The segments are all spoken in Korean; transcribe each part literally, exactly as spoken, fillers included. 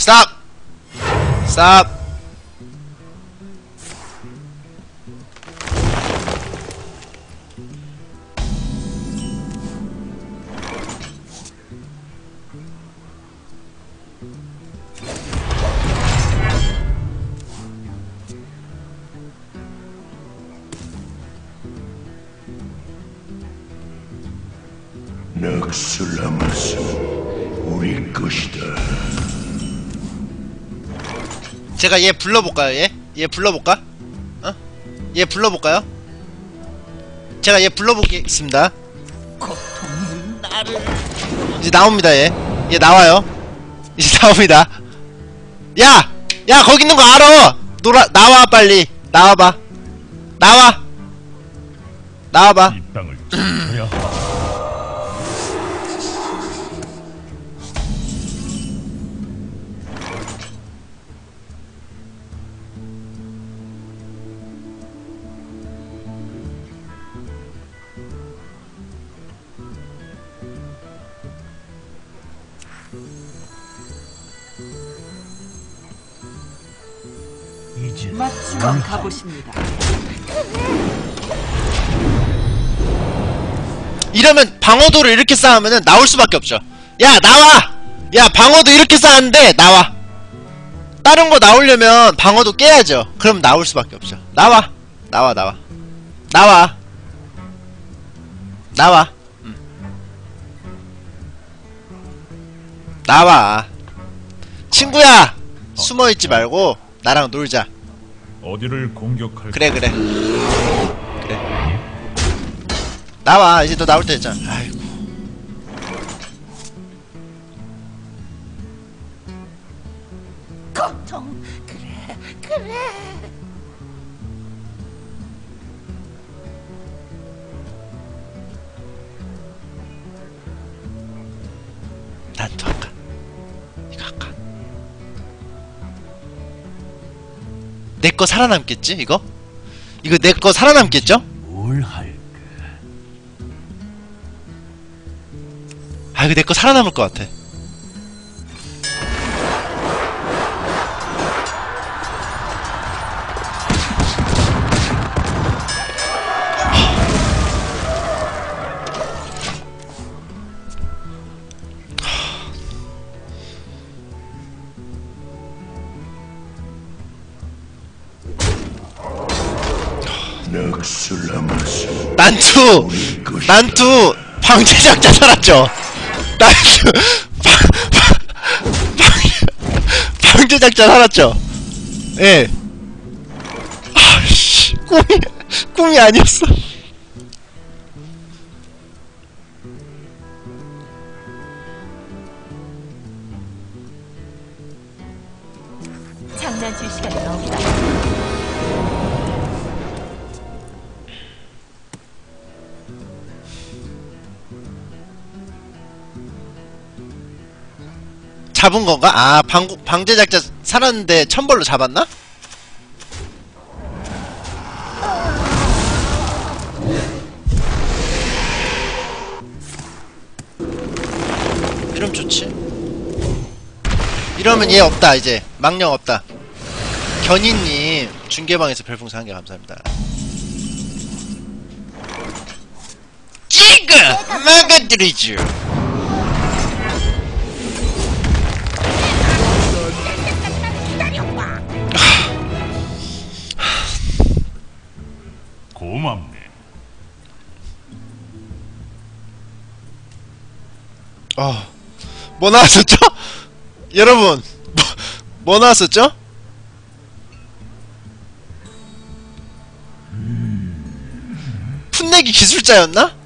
스탑! 스탑! 넥슬라마스는 우리 것이다. 제가 얘 불러볼까요? 얘? 얘 불러볼까? 어? 얘 불러볼까요? 제가 얘 불러보겠습니다. 고통이 나를 이제 나옵니다. 얘. 얘 나와요. 이제 나옵니다. 야! 야 거기 있는 거 알아! 놀아 나와 빨리. 나와봐. 나와. 나와봐. 이 땅을 지켜야 한다. 이제 맞추러 가보십니다. 이러면 방어도를 이렇게 쌓으면은 나올 수밖에 없죠. 야 나와! 야 방어도 이렇게 쌓았는데 나와. 다른 거 나오려면 방어도 깨야죠. 그럼 나올 수밖에 없죠. 나와. 나와 나와. 나와. 나와. 음. 나와. 친구야! 숨어있지 말고 나랑 놀자. 어디를 공격할 그래 그래 그래 나와. 이제 너 나올 때 됐잖아. 아이고 고통 그래 그래. 난또 아까 이거 아까 내거 살아남겠지 이거? 이거 내거 살아남겠죠? 뭘 할까? 아 이거 내거 살아남을 것 같아. 넥슬라마스는 난투! 우리 것이다. 난투! 방제작자 살았죠? 난투! 방, 방, 방, 방제작자 살았죠? 예. 아씨, 꿈이, 꿈이 아니었어. 장난칠 시간이 없다. 잡은 건가? 아, 방, 방제작자 살았는데 천벌로 잡았나? 이러면 좋지. 이러면 얘 없다, 이제. 망령 없다. 견인님, 중계방에서 별풍선 한 개 감사합니다. 지금! 막아드리죠! 고맙네. 어, 뭐 나왔었죠? 여러분, 뭐, 뭐 나왔었죠? 풋내기 기술자였나?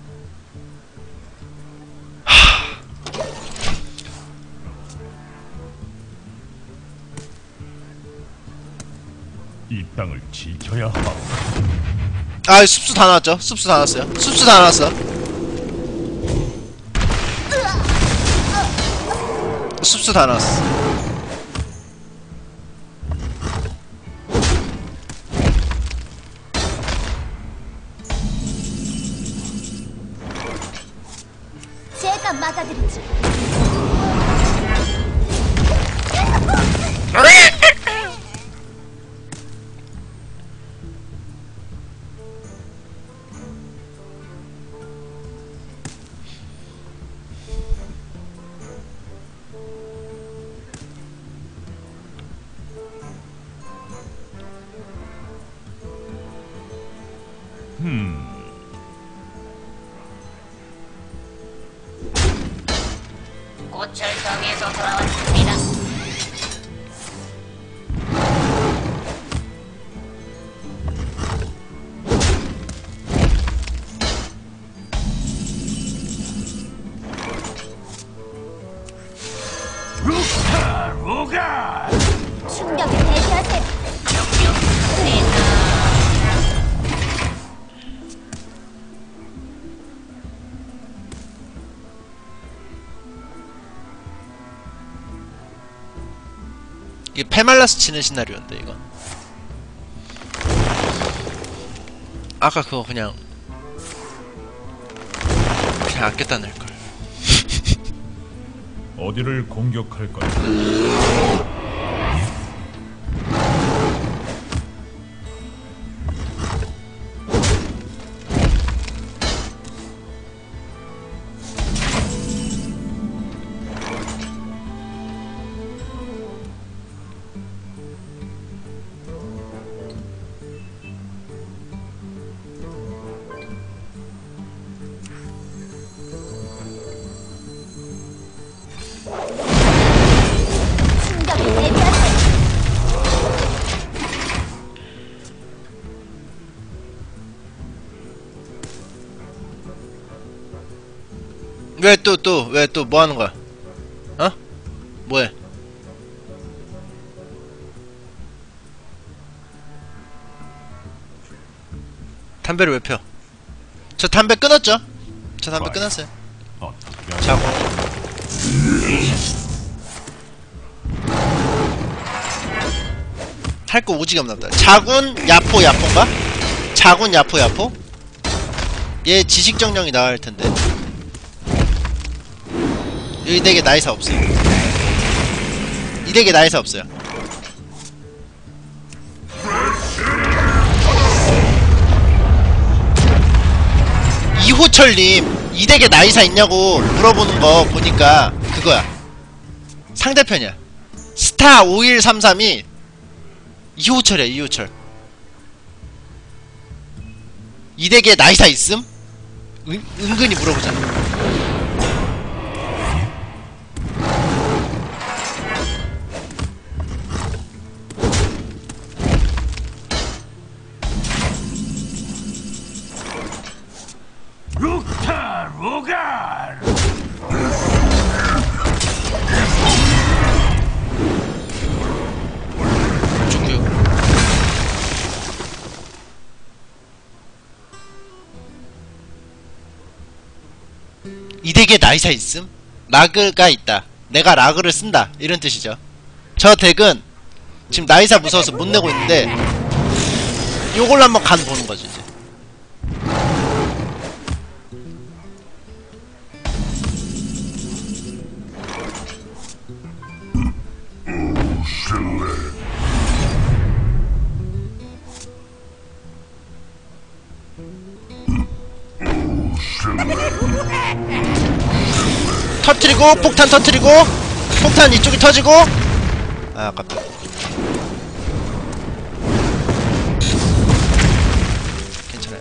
이 땅을 지켜야 한다. 아, 숲수 다 나왔죠? 숲수 다 나왔어요. 숲수 다 나왔어. 숲수 다 나왔어. 제가 막아드리지. 고철성에서 돌아왔습니다. 루카 로가 충격에 대비하세요. 이게 페말라스 치는 시나리오인데 이거. 아까 그거 그냥 그냥 아꼈다 낼걸. 어디를 공격할 거야? 충격에 대비하세요. 왜 또 또 왜 또 뭐 하는 거야? 어? 뭐해? 담배를 왜 펴? 저 담배 끊었죠? 저 담배 끊었어요. 어떻게 하지? 자고. 할 거 오지게 없나 보다. 자군 야포 야포인가? 자군 야포 야포? 얘 지식 정령이 나와야 할 텐데. 여기 덱에 나이사 없어요. 이 덱에 나이사 없어요. 이호철님 이 덱에 나이사 있냐고 물어보는 거 보니까 그거야. 상대편이야. 스타 오일삼삼이 이호철이야. 이호철. 이 덱에 나이사 있음? 은, 은근히 물어보잖아. 루카 로가 중규. 이 덱에 나이사 있음? 라그가 있다. 내가 라그를 쓴다. 이런 뜻이죠. 저 덱은 지금 나이사 무서워서 못 내고 있는데 요걸로 한번 간 보는 거지 이제. 터트리고 폭탄 터트리고 폭탄 이쪽이 터지고. 아 아깝다. 괜찮아요.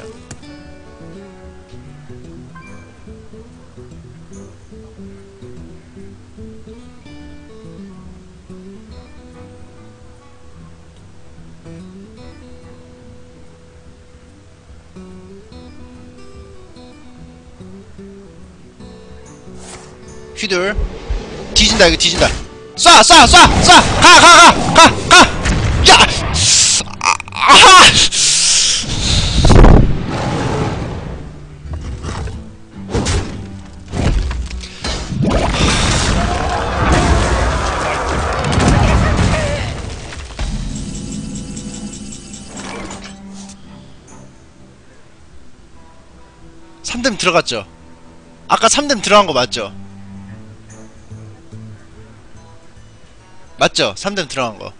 휘둘 뒤진다. 이거 뒤진다. 쏴! 쏴! 쏴! 쏴! 가! 가! 가! 가! 가! 야! 아! 아하! 삼 댐 들어갔죠? 아까 삼 댐 들어간 거 맞죠? 맞죠? 삼 댐 들어간 거.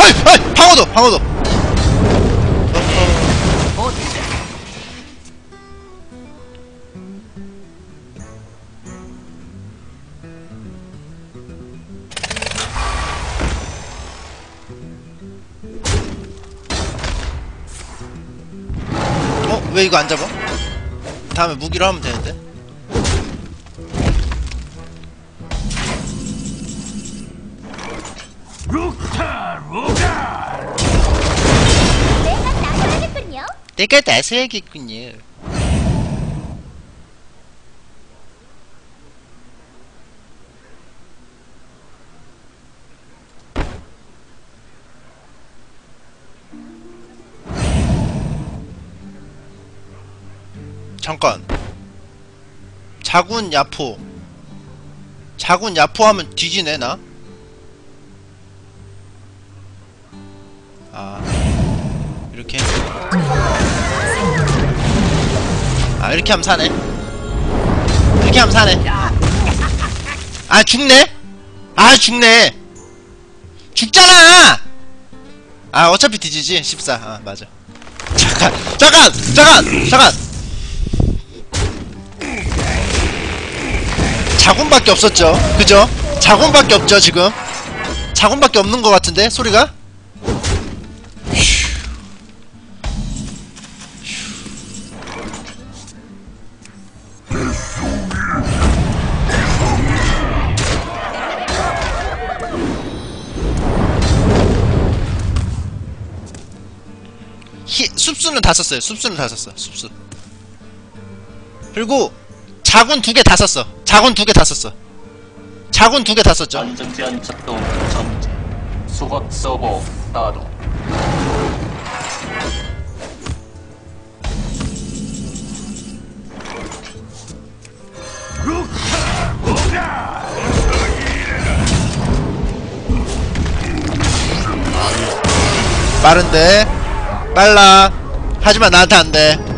어이 어이 방어도 방어도. 어? 왜 이거 안 잡아? 다음에 무기로 하면 되는데. 루카 루갈. 내가 나서야겠군요. 내가 나서야겠군요. 잠깐. 자군 야포. 자군 야포 하면 뒤지네 나. 아 이렇게. 아 이렇게 하면 사네. 이렇게 하면 사네. 아 죽네. 아 죽네. 죽잖아. 아 어차피 뒤지지. 십사. 아 맞아. 잠깐 잠깐 잠깐 잠깐. 자군밖에 없었죠. 그죠? 자군밖에 없죠 지금. 자군밖에 없는 것 같은데 소리가. 히, 숲수는 다 썼어요. 숲수는 다 썼어. 숲수. 그리고 자군 두 개 다 썼어. 자군 두 개 다 썼어. 자군 두 개 다 썼죠. 안전제한 작동 정지. 수박 서버 가동. 루카 루갈. 빠른데 빨라. 하지만 나한테 안돼.